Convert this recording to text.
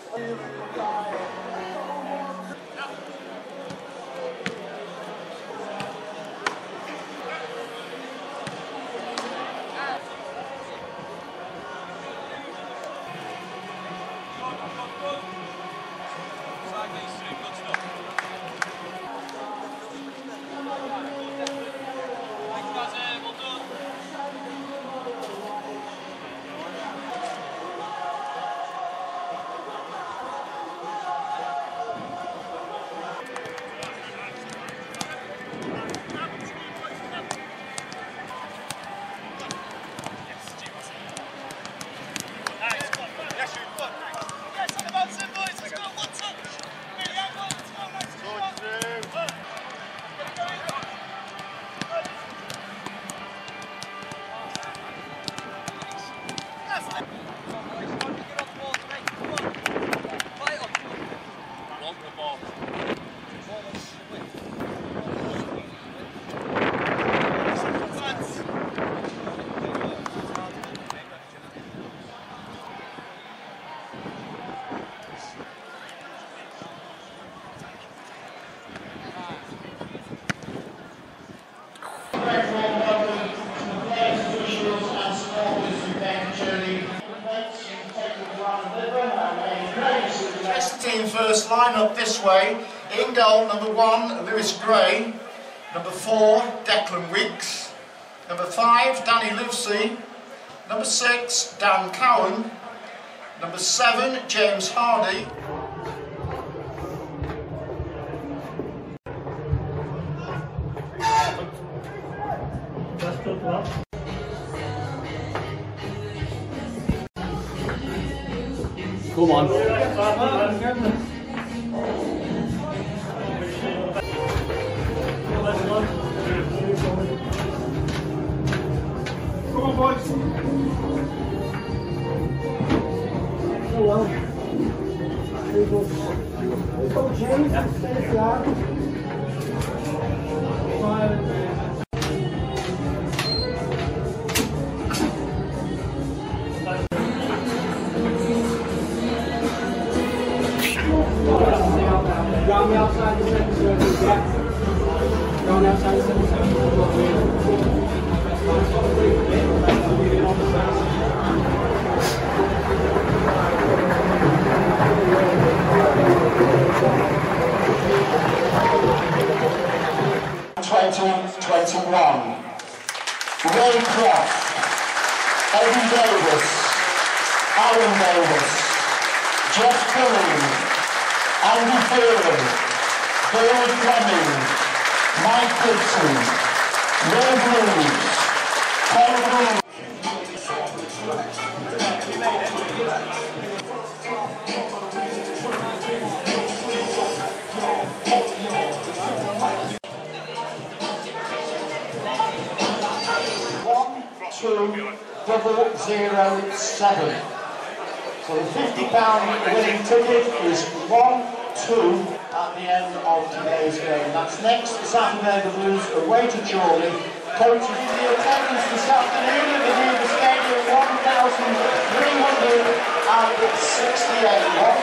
First line up this way. In goal, number 1, Lewis Gray. Number 4, Declan Wiggs. Number 5, Danny Livesey. Number 6, Dan Cowan. Number 7, James Hardy. Come on. Come on, boys. Oh, well. There you go. There you go, James. Finish the arm. Round the outside the second circle, yeah. Round the outside the second circle. 2021. Ray Croft, Eddie Davis, Alan Davis, Jeff Curry, Andy Fearing, Bill Fleming, Mike Gibson, Ray Blues, Paul Green. Double 0 7. So the £50 winning ticket is 1-2 at the end of today's game. That's next Saturday, the Blues away to Chorley. Coaches in the attendance this afternoon at the Deva Stadium, 1,368.